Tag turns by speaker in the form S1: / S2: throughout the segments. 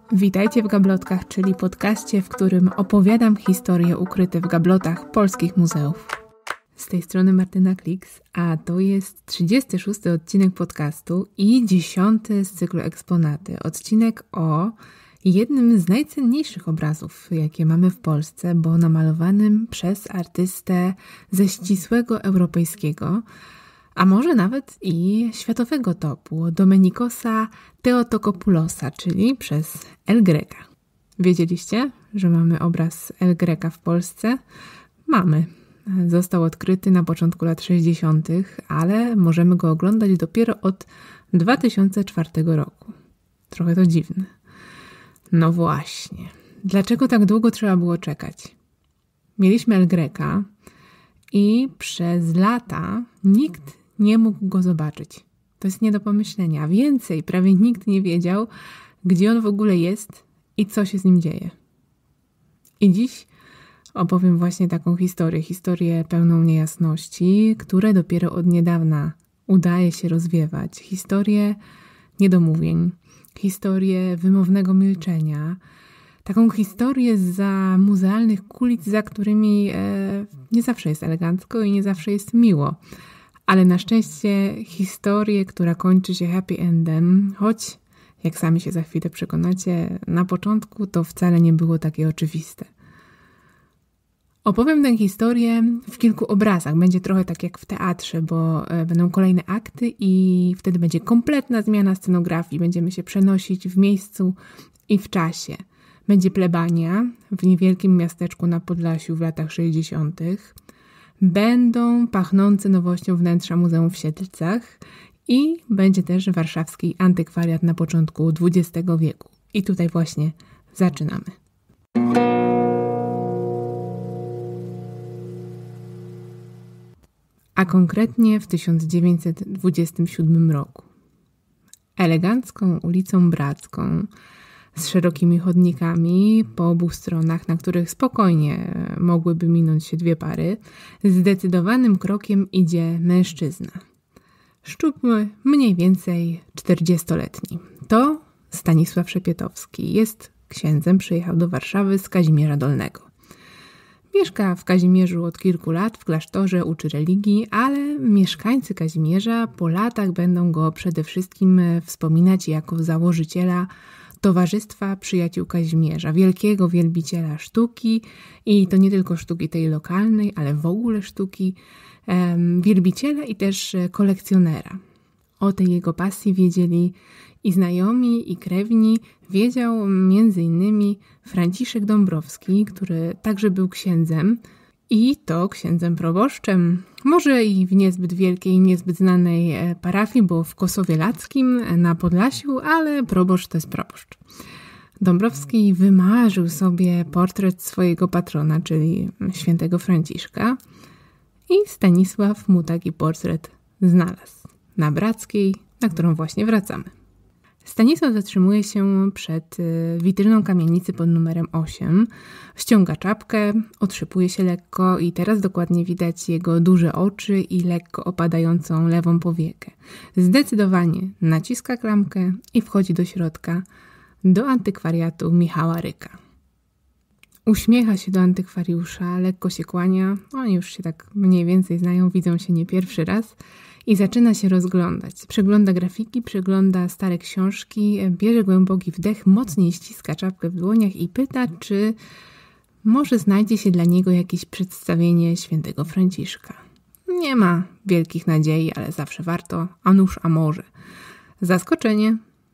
S1: Witajcie w Gablotkach, czyli podcaście, w którym opowiadam historie ukryte w gablotach polskich muzeów. Z tej strony Martyna Kliks, a to jest 36. odcinek podcastu i 10. z cyklu Eksponaty. Odcinek o jednym z najcenniejszych obrazów, jakie mamy w Polsce, bo namalowanym przez artystę ze ścisłego europejskiego, a może nawet i światowego topu, Domenikosa Theotokopulosa, czyli przez El Greca. Wiedzieliście, że mamy obraz El Greca w Polsce? Mamy. Został odkryty na początku lat 60., ale możemy go oglądać dopiero od 2004 roku. Trochę to dziwne. No właśnie. Dlaczego tak długo trzeba było czekać? Mieliśmy El Greca i przez lata nikt nie mógł go zobaczyć. To jest nie do pomyślenia. Więcej, prawie nikt nie wiedział, gdzie on w ogóle jest i co się z nim dzieje. I dziś opowiem właśnie taką historię pełną niejasności, które dopiero od niedawna udaje się rozwiewać. Historię niedomówień, historię wymownego milczenia, taką historię zza muzealnych kulis, za którymi nie zawsze jest elegancko i nie zawsze jest miło. Ale na szczęście historię, która kończy się happy endem, choć, jak sami się za chwilę przekonacie, na początku to wcale nie było takie oczywiste. Opowiem tę historię w kilku obrazach. Będzie trochę tak jak w teatrze, bo będą kolejne akty i wtedy będzie kompletna zmiana scenografii. Będziemy się przenosić w miejscu i w czasie. Będzie plebania w niewielkim miasteczku na Podlasiu w latach 60. Będą pachnące nowością wnętrza Muzeum w Siedlcach i będzie też warszawski antykwariat na początku XX wieku. I tutaj właśnie zaczynamy. A konkretnie w 1927 roku. Elegancką ulicą Bracką, z szerokimi chodnikami po obu stronach, na których spokojnie mogłyby minąć się dwie pary, zdecydowanym krokiem idzie mężczyzna. Szczupły, mniej więcej 40-letni. To Stanisław Szepietowski. Jest księdzem, przyjechał do Warszawy z Kazimierza Dolnego. Mieszka w Kazimierzu od kilku lat, w klasztorze, uczy religii, ale mieszkańcy Kazimierza po latach będą go przede wszystkim wspominać jako założyciela Towarzystwa Przyjaciół Kazimierza, wielkiego wielbiciela sztuki i to nie tylko sztuki tej lokalnej, ale w ogóle sztuki, wielbiciela i też kolekcjonera. O tej jego pasji wiedzieli i znajomi, i krewni. Wiedział m.in. Franciszek Dąbrowski, który także był księdzem i to księdzem proboszczem. Może i w niezbyt wielkiej, niezbyt znanej parafii, bo w Kosowie Lackim na Podlasiu, ale proboszcz to jest proboszcz. Dąbrowski wymarzył sobie portret swojego patrona, czyli świętego Franciszka i Stanisław mu taki portret znalazł na Brackiej, na którą właśnie wracamy. Stanisław zatrzymuje się przed witryną kamienicy pod numerem 8, ściąga czapkę, otrzypuje się lekko i teraz dokładnie widać jego duże oczy i lekko opadającą lewą powiekę. Zdecydowanie naciska klamkę i wchodzi do środka, do antykwariatu Michała Ryka. Uśmiecha się do antykwariusza, lekko się kłania, oni już się tak mniej więcej znają, widzą się nie pierwszy raz i zaczyna się rozglądać. Przegląda grafiki, przegląda stare książki, bierze głęboki wdech, mocniej ściska czapkę w dłoniach i pyta, czy może znajdzie się dla niego jakieś przedstawienie świętego Franciszka. Nie ma wielkich nadziei, ale zawsze warto, a nuż, a może. Zaskoczenie,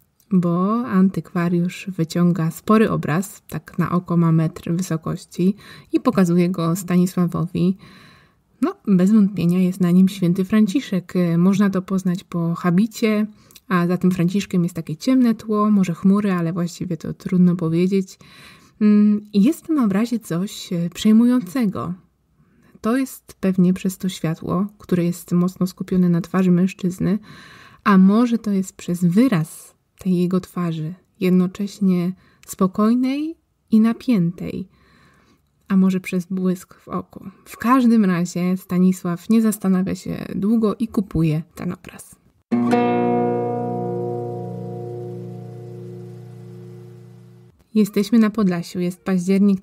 S1: bo antykwariusz wyciąga spory obraz, tak na oko ma metr wysokości i pokazuje go Stanisławowi. No, bez wątpienia jest na nim święty Franciszek. Można to poznać po habicie, a za tym Franciszkiem jest takie ciemne tło, może chmury, ale właściwie to trudno powiedzieć. I jest w tym obrazie coś przejmującego. To jest pewnie przez to światło, które jest mocno skupione na twarzy mężczyzny, a może to jest przez wyraz tej jego twarzy, jednocześnie spokojnej i napiętej, a może przez błysk w oku. W każdym razie Stanisław nie zastanawia się długo i kupuje ten obraz. . Jesteśmy na Podlasiu, jest październik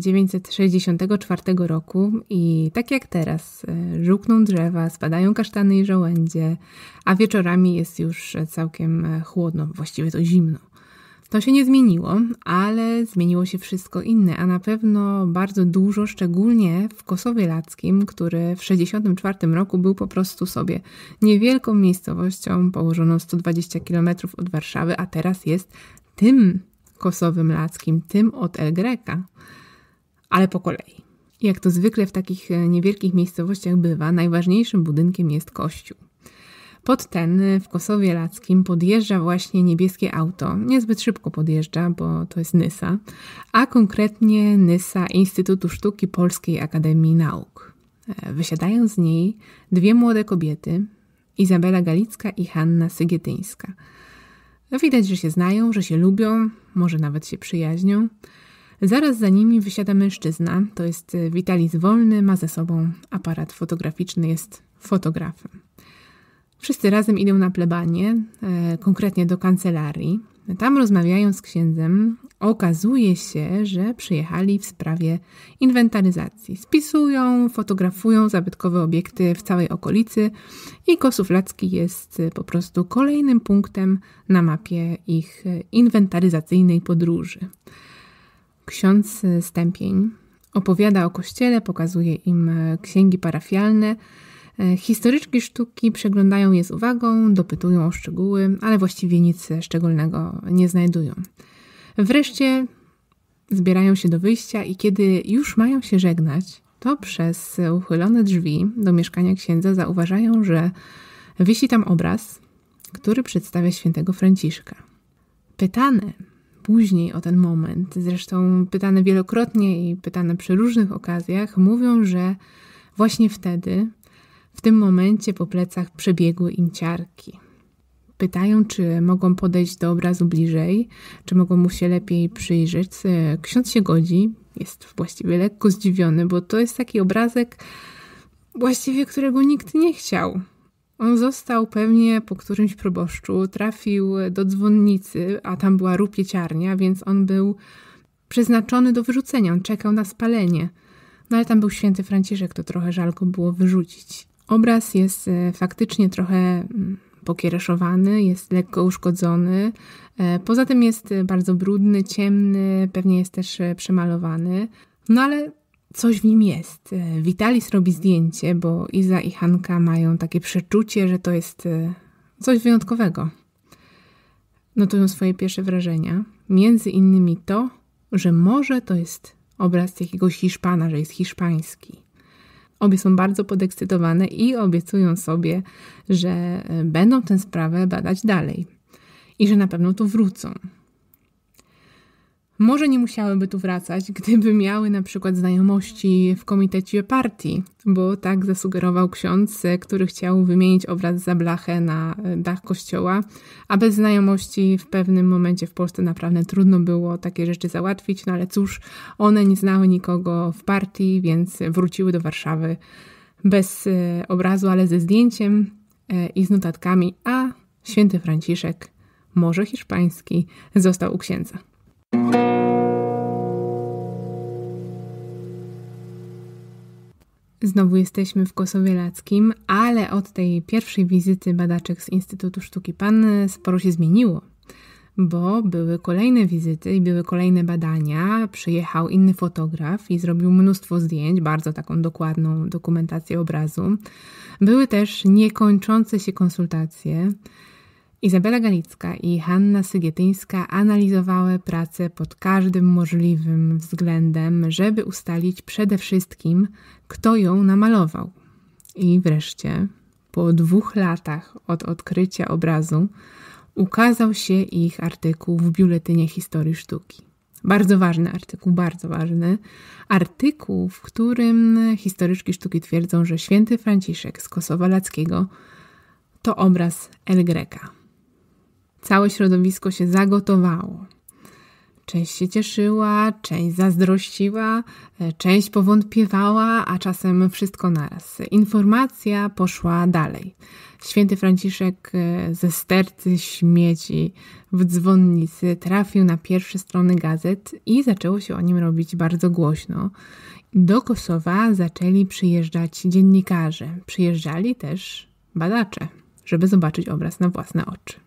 S1: 1964 roku i tak jak teraz żółkną drzewa, spadają kasztany i żołędzie, a wieczorami jest już całkiem chłodno, właściwie to zimno. To się nie zmieniło, ale zmieniło się wszystko inne, a na pewno bardzo dużo, szczególnie w Kosowie Lackim, który w 1964 roku był po prostu sobie niewielką miejscowością położoną 120 km od Warszawy, a teraz jest tym Kosowem Lackim, tym od El Greca. Ale po kolei. Jak to zwykle w takich niewielkich miejscowościach bywa, najważniejszym budynkiem jest kościół. Pod ten w Kosowie Lackim podjeżdża właśnie niebieskie auto. Niezbyt szybko podjeżdża, bo to jest Nysa, a konkretnie Nysa Instytutu Sztuki Polskiej Akademii Nauk. Wysiadają z niej dwie młode kobiety, Izabela Galicka i Hanna Sygietyńska. Widać, że się znają, że się lubią, może nawet się przyjaźnią. Zaraz za nimi wysiada mężczyzna, to jest Witalis Wolny, ma ze sobą aparat fotograficzny, jest fotografem. Wszyscy razem idą na plebanię, konkretnie do kancelarii. Tam rozmawiają z księdzem. Okazuje się, że przyjechali w sprawie inwentaryzacji. Spisują, fotografują zabytkowe obiekty w całej okolicy i Kosów Lacki jest po prostu kolejnym punktem na mapie ich inwentaryzacyjnej podróży. Ksiądz Stępień opowiada o kościele, pokazuje im księgi parafialne. Historyczki sztuki przeglądają je z uwagą, dopytują o szczegóły, ale właściwie nic szczególnego nie znajdują. Wreszcie zbierają się do wyjścia i kiedy już mają się żegnać, to przez uchylone drzwi do mieszkania księdza zauważają, że wisi tam obraz, który przedstawia świętego Franciszka. Pytane później o ten moment, zresztą pytane wielokrotnie i pytane przy różnych okazjach, mówią, że właśnie wtedy, w tym momencie po plecach przebiegły im ciarki. Pytają, czy mogą podejść do obrazu bliżej, czy mogą mu się lepiej przyjrzeć. Ksiądz się godzi, jest właściwie lekko zdziwiony, bo to jest taki obrazek właściwie, którego nikt nie chciał. On został pewnie po którymś proboszczu, trafił do dzwonnicy, a tam była rupieciarnia, więc on był przeznaczony do wyrzucenia, on czekał na spalenie. No ale tam był święty Franciszek, to trochę żal go było wyrzucić. Obraz jest faktycznie trochę pokiereszowany, jest lekko uszkodzony. Poza tym jest bardzo brudny, ciemny, pewnie jest też przemalowany. No ale coś w nim jest. Witalis robi zdjęcie, bo Iza i Hanka mają takie przeczucie, że to jest coś wyjątkowego. Notują swoje pierwsze wrażenia. Między innymi to, że może to jest obraz jakiegoś Hiszpana, że jest hiszpański. Obie są bardzo podekscytowane i obiecują sobie, że będą tę sprawę badać dalej i że na pewno tu wrócą. Może nie musiałyby tu wracać, gdyby miały na przykład znajomości w komitecie partii, bo tak zasugerował ksiądz, który chciał wymienić obraz za blachę na dach kościoła, a bez znajomości w pewnym momencie w Polsce naprawdę trudno było takie rzeczy załatwić, no ale cóż, one nie znały nikogo w partii, więc wróciły do Warszawy bez obrazu, ale ze zdjęciem i z notatkami, a święty Franciszek, może hiszpański, został u księdza. Znowu jesteśmy w Kosowie Lackim, ale od tej pierwszej wizyty badaczek z Instytutu Sztuki PAN sporo się zmieniło, bo były kolejne wizyty i były kolejne badania. Przyjechał inny fotograf i zrobił mnóstwo zdjęć, bardzo taką dokładną dokumentację obrazu. Były też niekończące się konsultacje. Izabela Galicka i Hanna Sygietyńska analizowały pracę pod każdym możliwym względem, żeby ustalić przede wszystkim, kto ją namalował. I wreszcie, po 2 latach od odkrycia obrazu, ukazał się ich artykuł w Biuletynie Historii Sztuki. Bardzo ważny artykuł, bardzo ważny. Artykuł, w którym historyczki sztuki twierdzą, że święty Franciszek z Kosowa Lackiego to obraz El Greca. Całe środowisko się zagotowało. Część się cieszyła, część zazdrościła, część powątpiewała, a czasem wszystko naraz. Informacja poszła dalej. Święty Franciszek ze sterty śmieci w dzwonnicy trafił na pierwsze strony gazet i zaczęło się o nim robić bardzo głośno. Do Kosowa zaczęli przyjeżdżać dziennikarze. Przyjeżdżali też badacze, żeby zobaczyć obraz na własne oczy.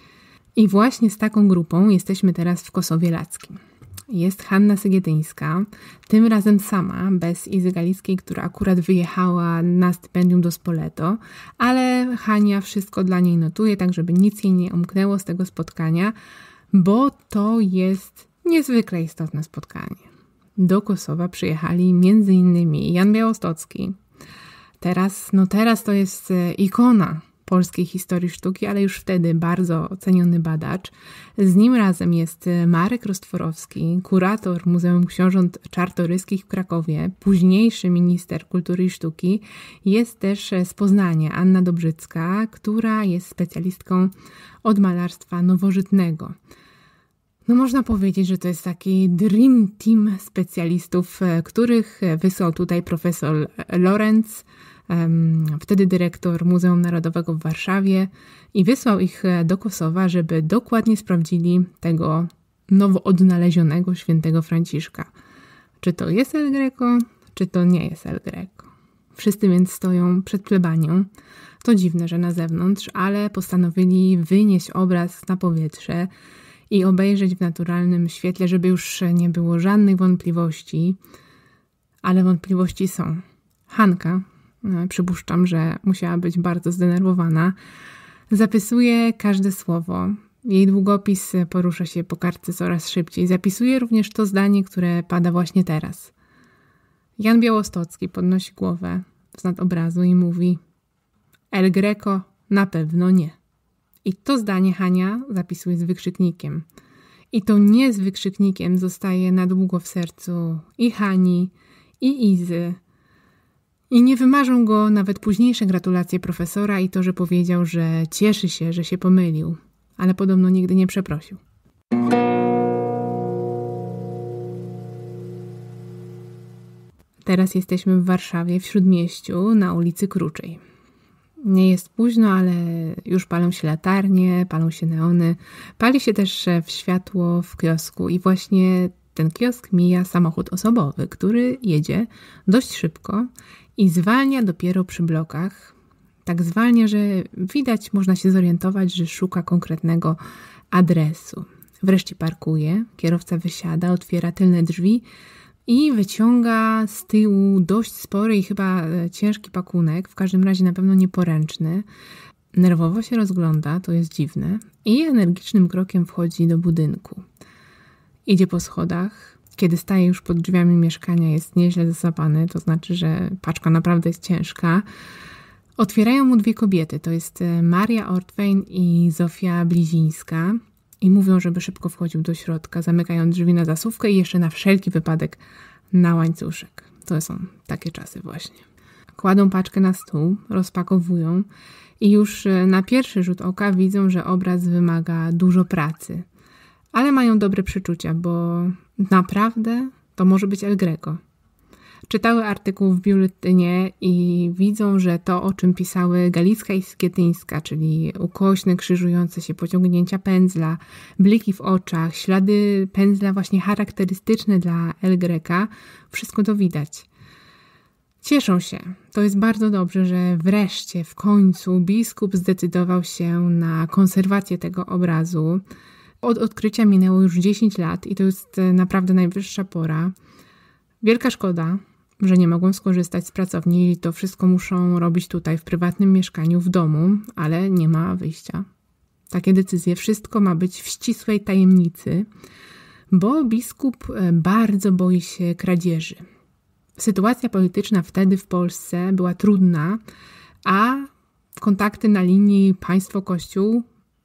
S1: I właśnie z taką grupą jesteśmy teraz w Kosowie Lackim. Jest Hanna Sygietyńska, tym razem sama, bez Izy Galickiej, która akurat wyjechała na stypendium do Spoleto, ale Hania wszystko dla niej notuje, tak żeby nic jej nie umknęło z tego spotkania, bo to jest niezwykle istotne spotkanie. Do Kosowa przyjechali m.in. Jan Białostocki. Teraz to jest ikona polskiej historii sztuki, ale już wtedy bardzo ceniony badacz. Z nim razem jest Marek Rostworowski, kurator Muzeum Książąt Czartoryskich w Krakowie, późniejszy minister kultury i sztuki. Jest też z Poznania Anna Dobrzycka, która jest specjalistką od malarstwa nowożytnego. Można powiedzieć, że to jest taki dream team specjalistów, których wysłał tutaj profesor Lorenz, wtedy dyrektor Muzeum Narodowego w Warszawie, i wysłał ich do Kosowa, żeby dokładnie sprawdzili tego nowo odnalezionego świętego Franciszka. Czy to jest El Greco, czy to nie jest El Greco. Wszyscy więc stoją przed plebanią. To dziwne, że na zewnątrz, ale postanowili wynieść obraz na powietrze i obejrzeć w naturalnym świetle, żeby już nie było żadnych wątpliwości. Ale wątpliwości są. Hanka, przypuszczam, że musiała być bardzo zdenerwowana, zapisuje każde słowo. Jej długopis porusza się po kartce coraz szybciej. Zapisuje również to zdanie, które pada właśnie teraz. Jan Białostocki podnosi głowę wznak obrazu i mówi: El Greco na pewno nie. I to zdanie Hania zapisuje z wykrzyknikiem. I to nie z wykrzyknikiem zostaje na długo w sercu i Hani, i Izy. I nie wymarzą go nawet późniejsze gratulacje profesora i to, że powiedział, że cieszy się, że się pomylił, ale podobno nigdy nie przeprosił. Teraz jesteśmy w Warszawie, w Śródmieściu, na ulicy Kruczej. Nie jest późno, ale już palą się latarnie, palą się neony. Pali się też światło w kiosku i właśnie ten kiosk mija samochód osobowy, który jedzie dość szybko i zwalnia dopiero przy blokach. Tak zwalnia, że widać, można się zorientować, że szuka konkretnego adresu. Wreszcie parkuje, kierowca wysiada, otwiera tylne drzwi i wyciąga z tyłu dość spory i chyba ciężki pakunek, w każdym razie na pewno nieporęczny. Nerwowo się rozgląda, to jest dziwne, i energicznym krokiem wchodzi do budynku. Idzie po schodach. Kiedy staje już pod drzwiami mieszkania, jest nieźle zasapany, to znaczy, że paczka naprawdę jest ciężka. Otwierają mu dwie kobiety, to jest Maria Ortwein i Zofia Blizińska, i mówią, żeby szybko wchodził do środka. Zamykają drzwi na zasuwkę i jeszcze na wszelki wypadek na łańcuszek. To są takie czasy właśnie. Kładą paczkę na stół, rozpakowują i już na pierwszy rzut oka widzą, że obraz wymaga dużo pracy. Ale mają dobre przeczucia, bo naprawdę to może być El Greco. Czytały artykuł w biuletynie i widzą, że to, o czym pisały Galicka i Sygietyńska, czyli ukośne, krzyżujące się pociągnięcia pędzla, bliki w oczach, ślady pędzla właśnie charakterystyczne dla El Greca, wszystko to widać. Cieszą się. To jest bardzo dobrze, że wreszcie, w końcu biskup zdecydował się na konserwację tego obrazu. Od odkrycia minęło już 10 lat i to jest naprawdę najwyższa pora. Wielka szkoda, że nie mogą skorzystać z pracowni i to wszystko muszą robić tutaj w prywatnym mieszkaniu, w domu, ale nie ma wyjścia. Takie decyzje, wszystko ma być w ścisłej tajemnicy, bo biskup bardzo boi się kradzieży. Sytuacja polityczna wtedy w Polsce była trudna, a kontakty na linii państwo-kościół,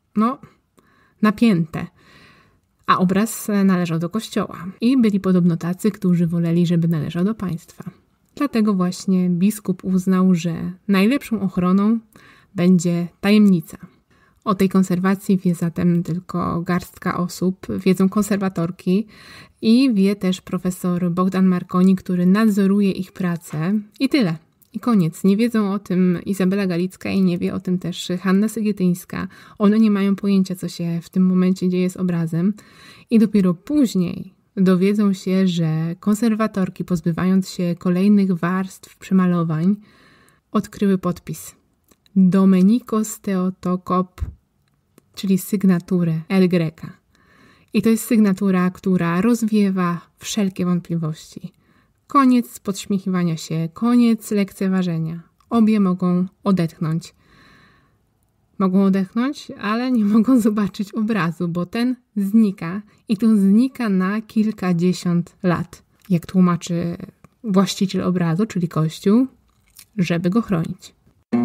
S1: napięte. A obraz należał do kościoła i byli podobno tacy, którzy woleli, żeby należał do państwa. Dlatego właśnie biskup uznał, że najlepszą ochroną będzie tajemnica. O tej konserwacji wie zatem tylko garstka osób, wiedzą konserwatorki i wie też profesor Bogdan Marconi, który nadzoruje ich pracę i tyle. I koniec. Nie wiedzą o tym Izabela Galicka i nie wie o tym też Hanna Sygietyńska. One nie mają pojęcia, co się w tym momencie dzieje z obrazem i dopiero później dowiedzą się, że konserwatorki, pozbywając się kolejnych warstw przemalowań, odkryły podpis Domenikos Theotokop, czyli sygnaturę El Greca. I to jest sygnatura, która rozwiewa wszelkie wątpliwości. Koniec podśmiechiwania się, koniec lekceważenia. Obie mogą odetchnąć. Mogą odetchnąć, ale nie mogą zobaczyć obrazu, bo ten znika i to znika na kilkadziesiąt lat. Jak tłumaczy właściciel obrazu, czyli Kościół, żeby go chronić.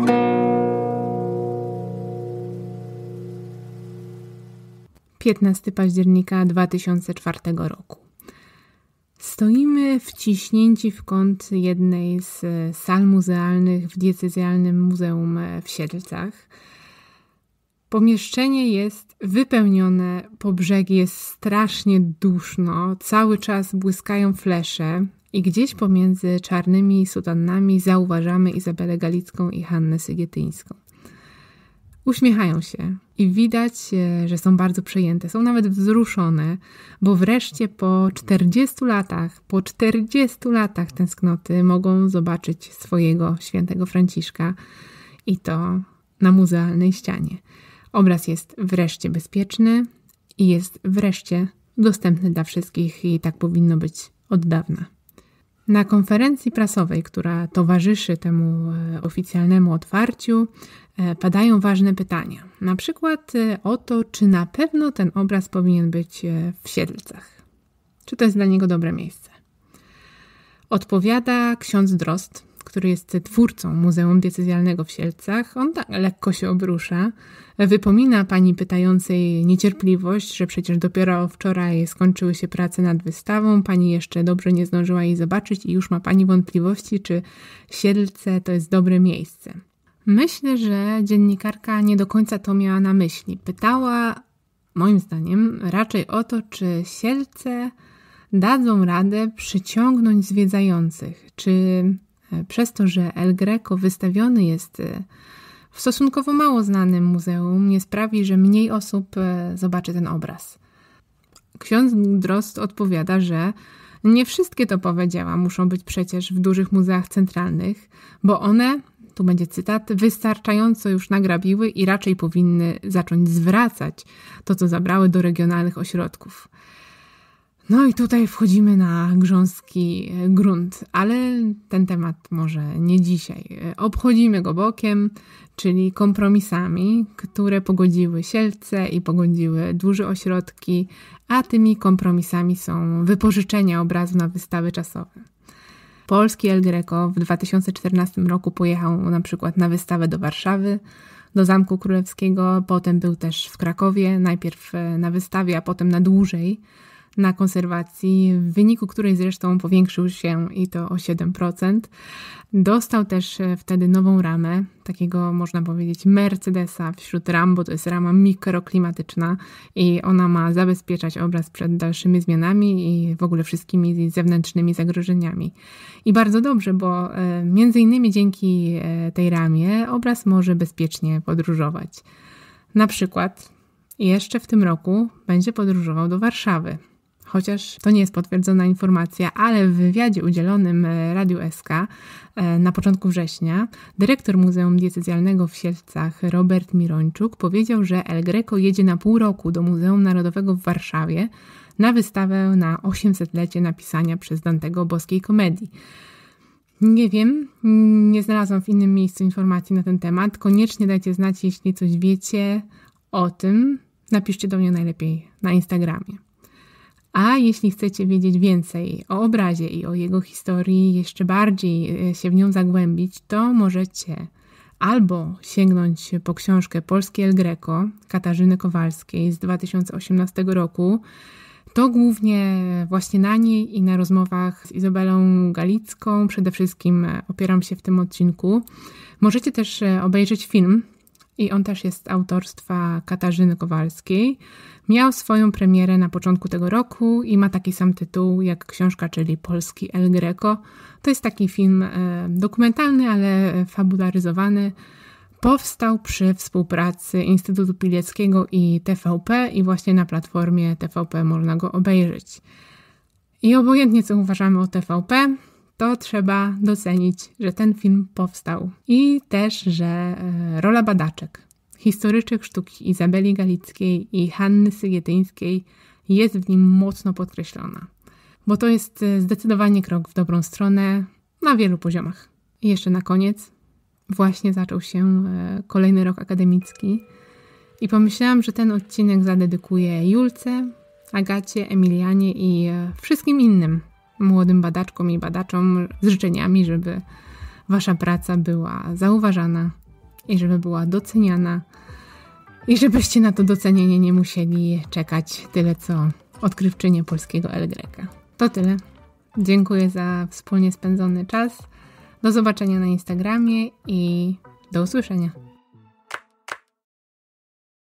S1: (15 października 2004 roku). Stoimy wciśnięci w kąt jednej z sal muzealnych w diecezjalnym muzeum w Siedlcach. Pomieszczenie jest wypełnione po brzegi, jest strasznie duszno, cały czas błyskają flesze i gdzieś pomiędzy czarnymi sutannami zauważamy Izabelę Galicką i Hannę Sygietyńską. Uśmiechają się i widać, że są bardzo przejęte, są nawet wzruszone, bo wreszcie po 40 latach tęsknoty mogą zobaczyć swojego świętego Franciszka i to na muzealnej ścianie. Obraz jest wreszcie bezpieczny i jest wreszcie dostępny dla wszystkich i tak powinno być od dawna. Na konferencji prasowej, która towarzyszy temu oficjalnemu otwarciu, padają ważne pytania. Na przykład o to, czy na pewno ten obraz powinien być w Siedlcach. Czy to jest dla niego dobre miejsce? Odpowiada ksiądz Drozd, który jest twórcą Muzeum Diecezjalnego w Siedlcach. On tak lekko się obrusza. Wypomina pani pytającej niecierpliwość, że przecież dopiero wczoraj skończyły się prace nad wystawą. Pani jeszcze dobrze nie zdążyła jej zobaczyć i już ma pani wątpliwości, czy Siedlce to jest dobre miejsce. Myślę, że dziennikarka nie do końca to miała na myśli. Pytała, moim zdaniem, raczej o to, czy Siedlce dadzą radę przyciągnąć zwiedzających, czy przez to, że El Greco wystawiony jest w stosunkowo mało znanym muzeum, nie sprawi, że mniej osób zobaczy ten obraz. Ksiądz Drozd odpowiada, że nie wszystkie topowe dzieła muszą być przecież w dużych muzeach centralnych, bo one, tu będzie cytat, wystarczająco już nagrabiły i raczej powinny zacząć zwracać to, co zabrały do regionalnych ośrodków. No i tutaj wchodzimy na grząski grunt, ale ten temat może nie dzisiaj. Obchodzimy go bokiem, czyli kompromisami, które pogodziły Siedlce i pogodziły duże ośrodki, a tymi kompromisami są wypożyczenia obrazu na wystawy czasowe. Polski El Greco w 2014 roku pojechał na przykład na wystawę do Warszawy, do Zamku Królewskiego, potem był też w Krakowie, najpierw na wystawie, a potem na dłużej, na konserwacji, w wyniku której zresztą powiększył się i to o 7%. Dostał też wtedy nową ramę, takiego można powiedzieć Mercedesa wśród ram, bo to jest rama mikroklimatyczna i ona ma zabezpieczać obraz przed dalszymi zmianami i w ogóle wszystkimi zewnętrznymi zagrożeniami. I bardzo dobrze, bo między innymi dzięki tej ramie obraz może bezpiecznie podróżować. Na przykład jeszcze w tym roku będzie podróżował do Warszawy. Chociaż to nie jest potwierdzona informacja, ale w wywiadzie udzielonym Radiu SK na początku września dyrektor Muzeum Diecezjalnego w Siedlcach Robert Mirończuk powiedział, że El Greco jedzie na pół roku do Muzeum Narodowego w Warszawie na wystawę na 800-lecie napisania przez Dantego Boskiej Komedii. Nie wiem, nie znalazłam w innym miejscu informacji na ten temat. Koniecznie dajcie znać, jeśli coś wiecie o tym. Napiszcie do mnie najlepiej na Instagramie. A jeśli chcecie wiedzieć więcej o obrazie i o jego historii, jeszcze bardziej się w nią zagłębić, to możecie albo sięgnąć po książkę Polski El Greco Katarzyny Kowalskiej z 2018 roku. To głównie właśnie na niej i na rozmowach z Izabelą Galicką przede wszystkim opieram się w tym odcinku. Możecie też obejrzeć film i on też jest autorstwa Katarzyny Kowalskiej. Miał swoją premierę na początku tego roku i ma taki sam tytuł jak książka, czyli Polski El Greco. To jest taki film dokumentalny, ale fabularyzowany. Powstał przy współpracy Instytutu Pileckiego i TVP i właśnie na platformie TVP można go obejrzeć. I obojętnie co uważamy o TVP, to trzeba docenić, że ten film powstał. I też, że rola badaczek, historyczek sztuki Izabeli Galickiej i Hanny Sygietyńskiej jest w nim mocno podkreślona. Bo to jest zdecydowanie krok w dobrą stronę na wielu poziomach. I jeszcze na koniec, właśnie zaczął się kolejny rok akademicki i pomyślałam, że ten odcinek zadedykuję Julce, Agacie, Emilianie i wszystkim innym młodym badaczkom i badaczom z życzeniami, żeby wasza praca była zauważana i żeby była doceniana i żebyście na to docenienie nie musieli czekać tyle co odkrywczynie polskiego El Greca. To tyle. Dziękuję za wspólnie spędzony czas. Do zobaczenia na Instagramie i do usłyszenia.